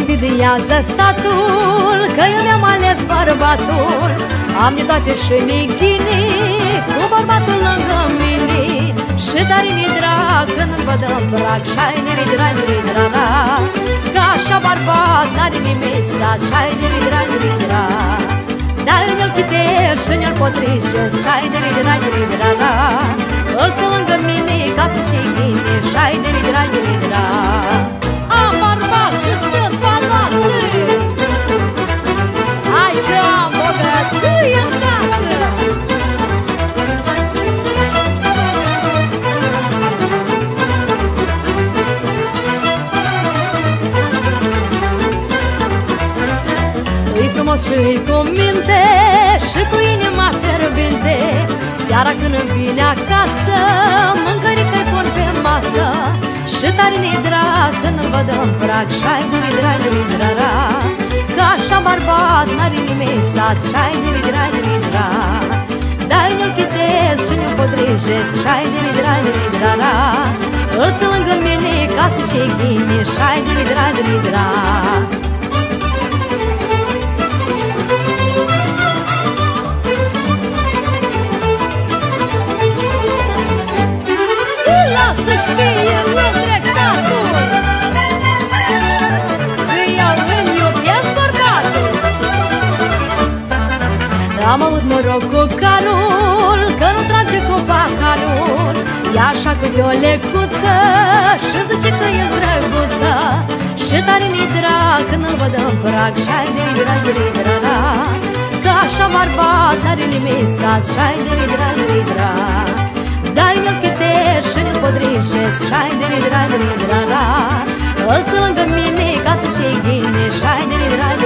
invidiază satul, că eu mi-am ales bărbatul. Am de toate și neghini, cu bărbatul lângă mine. Și tare mi-e drag când îl văd în prag, și-ai diri-dra-diri-dra-ra. Că așa bărbat n-are nimeni sat, și-ai diri-dra-diri-dra. Dar în-l chiter și în-l potrișesc, și-ai diri-dra-diri-dra-ra. Îl țin lângă mine ca să-și ghine, și-ai diri-dra-diri-dra. Am bărbat și sunt valoasă, hai că am bogăție în casă. E frumos și cu minte și cu inima fierbinte. Seara când îmi vine acasă, mâncărică-i pun pe masă. Și tare ne-i drag când îmi văd în prag, și-ai diri-dra-diri-dra-ra. Că așa bărbat n-are nimeni sat, și-ai diri-dra-diri-dra. Dar în-l chitez și ne-l podrijesc, și-ai diri-dra-diri-dra-ra. Îl țin lângă mine ca să-și ghine, și-ai diri-dra-diri-dra. Să știe întreg satul că eu îmi iubesc bărbatul. Am avut noroc cu carul, că nu trage cu paharul. E așa câte o lecuță și zice că e drăguță. Și tare mi-e drag când îl văd în prag, și-ai diri-dra-diri-dra-ra. Că așa bărbat n-are nimeni sat, și-ai diri-dra-diri-dra. Dai în-l chiter și ne-l podrijesc, și-ai diri-dra-diri-dra-ra. Îl țin lângă mine ca să-și ghine, și-ai diri-dra-diri-dra-ra.